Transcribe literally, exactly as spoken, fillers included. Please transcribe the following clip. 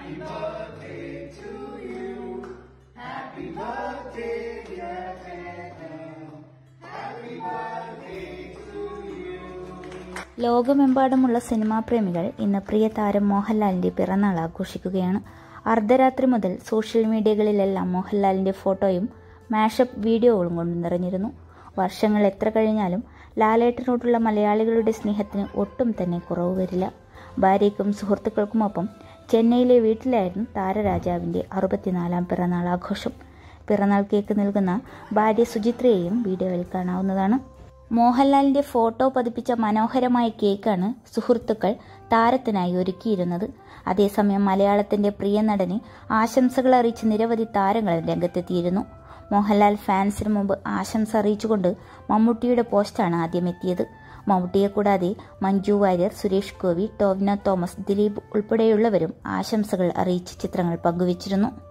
ലോകമെമ്പാടുമുള്ള സിനിമാ പ്രേമികൾ ഇന്ന് പ്രിയ താരം മോഹൻലാലിന്റെ പിറന്നാൾ ആഘോഷിക്കുകയാണ്. അർദ്ധരാത്രി മുതൽ സോഷ്യൽ മീഡിയകളിലെല്ലാം മോഹൻലാലിന്റെ ഫോട്ടോയും മാഷപ്പ് വീഡിയോകളും കൊണ്ട് നിറഞ്ഞിരുന്നു. വർഷങ്ങൾ എത്ര കഴിഞ്ഞാലും ലാലേട്ടനോടുള്ള മലയാളികളുടെ സ്നേഹത്തിന് ഒട്ടും തന്നെ കുറവ് വരില്ല. ഭാര്യയ്ക്കും സുഹൃത്തുക്കൾക്കുമൊപ്പം ചെന്നൈയിലെ വീട്ടിലായിരുന്നു താരരാജാവിന്റെ അറുപത്തിനാലാം പിറന്നാൾ ആഘോഷം. പിറന്നാൾ കേക്ക് നൽകുന്ന ഭാര്യ സുചിത്രയെയും വീഡിയോയിൽ കാണാവുന്നതാണ്. മോഹൻലാലിന്റെ ഫോട്ടോ പതിപ്പിച്ച മനോഹരമായ കേക്കാണ് സുഹൃത്തുക്കൾ താരത്തിനായി ഒരുക്കിയിരുന്നത്. അതേസമയം മലയാളത്തിന്റെ പ്രിയ നടന് ആശംസകൾ അറിയിച്ച് നിരവധി താരങ്ങൾ രംഗത്തെത്തിയിരുന്നു. മോഹൻലാൽ ഫാൻസിന് മുമ്പ് ആശംസ അറിയിച്ചുകൊണ്ട് മമ്മൂട്ടിയുടെ പോസ്റ്റാണ് ആദ്യം എത്തിയത്. മമ്മൂട്ടിയെ കൂടാതെ മഞ്ജു വാര്യർ, സുരേഷ് ഗോപി, ടോവിനോ തോമസ്, ദിലീപ് ഉൾപ്പെടെയുള്ളവരും ആശംസകൾ അറിയിച്ച് ചിത്രങ്ങൾ പങ്കുവച്ചിരുന്നു.